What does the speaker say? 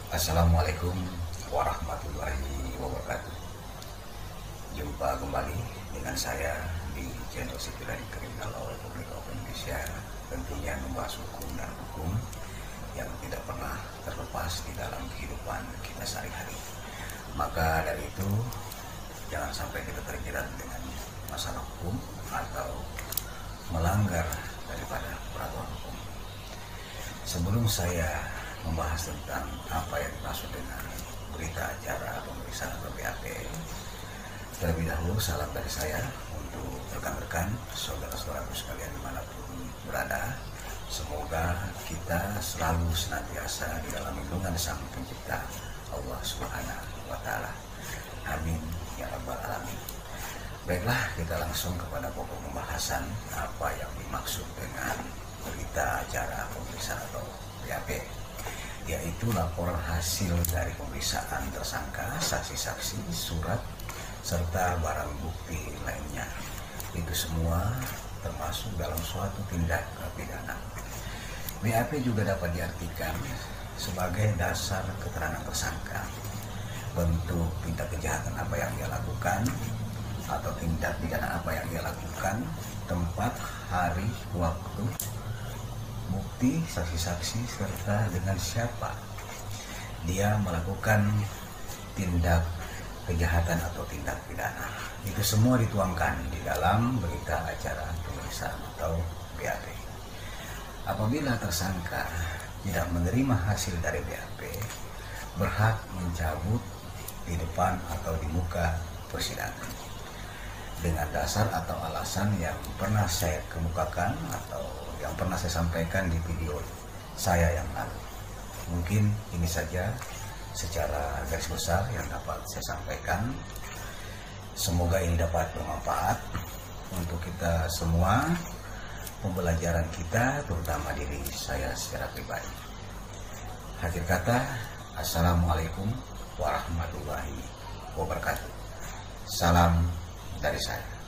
Assalamualaikum warahmatullahi wabarakatuh. Jumpa kembali dengan saya di channel Sipil dan Kriminal Republik Indonesia. Tentunya membahas hukum dan hukum yang tidak pernah terlepas di dalam kehidupan kita sehari-hari. Maka dari itu, jangan sampai kita terjerat dengan masalah hukum atau melanggar daripada peraturan hukum. Sebelum saya membahas tentang apa yang dimaksud dengan berita acara pemeriksaan atau BAP, terlebih dahulu salam dari saya untuk rekan-rekan, saudara-saudaraku sekalian dimanapun berada. Semoga kita selalu senantiasa di dalam lindungan Sang Pencipta Allah Subhanahu wa Ta'ala. Amin ya rabbal alamin. Baiklah, kita langsung kepada pokok pembahasan apa yang dimaksud dengan berita acara pemeriksaan atau BAP, yaitu laporan hasil dari pemeriksaan tersangka, saksi-saksi, surat, serta barang bukti lainnya. Itu semua termasuk dalam suatu tindak pidana. BAP juga dapat diartikan sebagai dasar keterangan tersangka, bentuk tindak kejahatan apa yang dia lakukan atau tindak pidana apa yang dia lakukan, tempat, hari, waktu, bukti, saksi-saksi, serta dengan siapa dia melakukan tindak kejahatan atau tindak pidana. Itu semua dituangkan di dalam berita acara pemeriksaan atau BAP. Apabila tersangka tidak menerima hasil dari BAP, berhak mencabut di depan atau di muka persidangan dengan dasar atau alasan yang pernah saya kemukakan atau yang pernah saya sampaikan di video saya yang lalu. Mungkin ini saja secara garis besar yang dapat saya sampaikan. Semoga ini dapat bermanfaat untuk kita semua, pembelajaran kita, terutama diri saya secara pribadi. Akhir kata, Assalamualaikum warahmatullahi wabarakatuh. Salam dari saya.